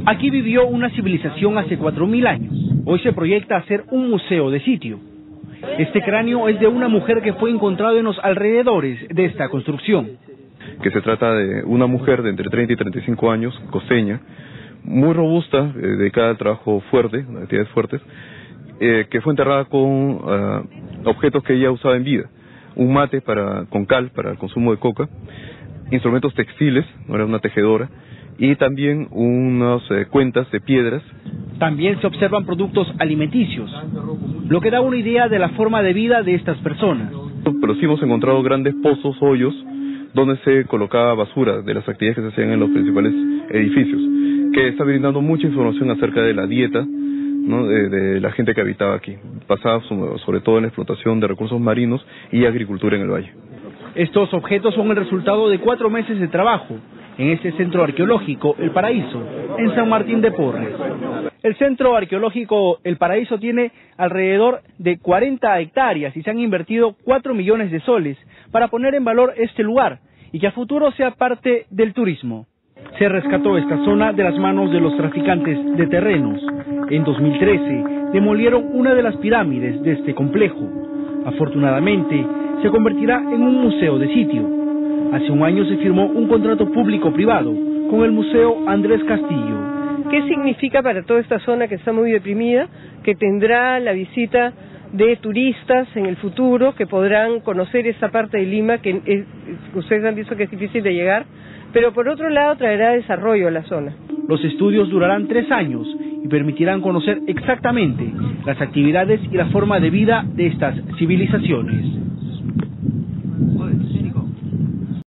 Aquí vivió una civilización hace 4000 años. Hoy se proyecta hacer un museo de sitio. Este cráneo es de una mujer que fue encontrado en los alrededores de esta construcción. Que se trata de una mujer de entre 30 y 35 años, costeña, muy robusta, dedicada al trabajo fuerte, actividades fuertes, que fue enterrada con objetos que ella usaba en vida. Un mate con cal para el consumo de coca, instrumentos textiles, no era una tejedora, y también unas cuentas de piedras. También se observan productos alimenticios, lo que da una idea de la forma de vida de estas personas. Pero sí hemos encontrado grandes pozos, hoyos, donde se colocaba basura de las actividades que se hacían en los principales edificios, que está brindando mucha información acerca de la dieta, ¿no?, de la gente que habitaba aquí, basada sobre todo en la explotación de recursos marinos y agricultura en el valle. Estos objetos son el resultado de 4 meses de trabajo en este centro arqueológico El Paraíso, en San Martín de Porres. El centro arqueológico El Paraíso tiene alrededor de 40 hectáreas y se han invertido 4 millones de soles para poner en valor este lugar y que a futuro sea parte del turismo. Se rescató esta zona de las manos de los traficantes de terrenos. En 2013 demolieron una de las pirámides de este complejo. Afortunadamente, se convertirá en un museo de sitio. Hace un año se firmó un contrato público-privado con el Museo Andrés Castillo. ¿Qué significa para toda esta zona que está muy deprimida? Que tendrá la visita de turistas en el futuro que podrán conocer esta parte de Lima que ustedes han visto que es difícil de llegar, pero por otro lado traerá desarrollo a la zona. Los estudios durarán 3 años y permitirán conocer exactamente las actividades y la forma de vida de estas civilizaciones.